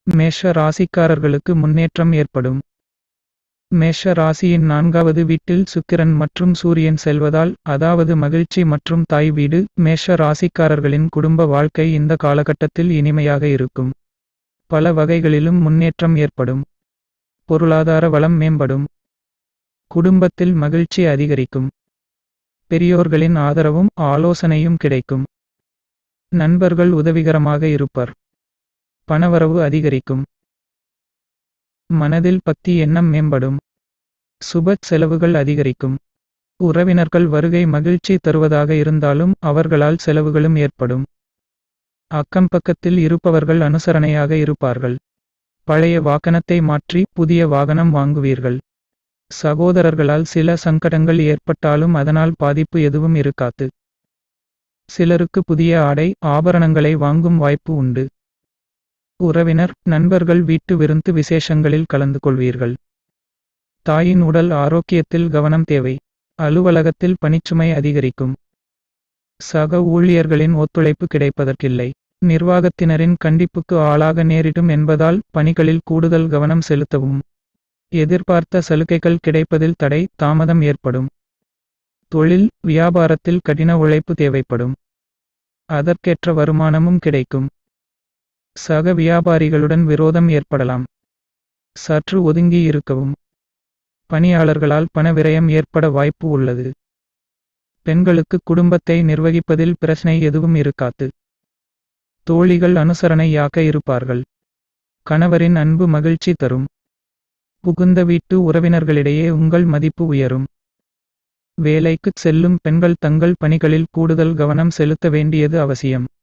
மேஷ ராசிக்காரர்களுக்கு முன்னேற்றம் ஏற்படும். மேஷ ராசியின் 4வது வீட்டில் சுக்கிரன் மற்றும் சூரியன் செல்வதால், அதாவது மகிழ்ச்சி மற்றும் தாய் வீடு, மேஷ ராசிக்காரர்களின் குடும்ப வாழ்க்கை இந்த காலகட்டத்தில் இனிமையாக இருக்கும். பல வகைகளிலும் முன்னேற்றம் ஏற்படும். பொருளாதார வளம் மேம்படும். குடும்பத்தில் மகிழ்ச்சி அதிகரிக்கும். பெரியோர்களின் ஆதரவும் ஆலோசனையும் கிடைக்கும். நண்பர்கள் உதவிகரமாக இருப்பர். பணவரவு அதிகரிக்கும். மனதில் பக்தி எண்ணம் மேம்படும். சுப செலவுகள் அதிகரிக்கும். உறவினர்கள் வருகை மகிழ்ச்சி தருவதாக இருந்தாலும் அவர்களால் செலவுகளும் ஏற்படும். அக்கம்பக்கத்தில் இருப்பவர்கள் அனுசரணையாக இருப்பார்கள். பழைய வாகனத்தை மாற்றி புதிய வாகனம் வாங்குவீர்கள். சகோதரர்களால் சில சங்கடங்கள் ஏற்பட்டாலும் அதனால் பாதிப்பு எதுவும் இருக்காது. சிலருக்கு புதிய ஆடை ஆபரணங்களை வாங்கும் வாய்ப்பு உண்டு. உறவினர் நண்பர்கள் வீட்டு விருந்து விசேஷங்களில் கலந்து கொள்வீர்கள். தாயின் உடல் ஆரோக்கியத்தில் கவனம் தேவை. அலுவலகத்தில் பணிச்சுமை அதிகரிக்கும். சக ஊழியர்களின் ஒத்துழைப்பு கிடைப்பதற்கில்லை. நிர்வாகத்தினரின் கண்டிப்புக்கு ஆளாக நேரிடும் என்பதால் பணிகளில் கூடுதல் கவனம் செலுத்தவும். எதிர்பார்த்த சலுகைகள் கிடைப்பதில் தடை தாமதம் ஏற்படும். தொழில் வியாபாரத்தில் கடின உழைப்பு தேவைப்படும். அதற்கேற்ற வருமானமும் கிடைக்கும். சக வியாபாரிகளுடன் விரோதம் ஏற்படலாம். சற்று ஒதுங்கி இருக்கவும். பணியாளர்களால் பண விரயம் ஏற்பட வாய்ப்பு உள்ளது. பெண்களுக்கு குடும்பத்தை நிர்வகிப்பதில் பிரச்சனை எதுவும் இருக்காது. தோழிகள் அனுசரணையாக இருப்பார்கள். கணவரின் அன்பு மகிழ்ச்சி தரும். புகுந்த வீட்டு உறவினர்களிடையே உங்கள் மதிப்பு உயரும். வேலைக்குச் செல்லும் பெண்கள் தங்கள் பணிகளில் கூடுதல் கவனம் செலுத்த வேண்டியது அவசியம்.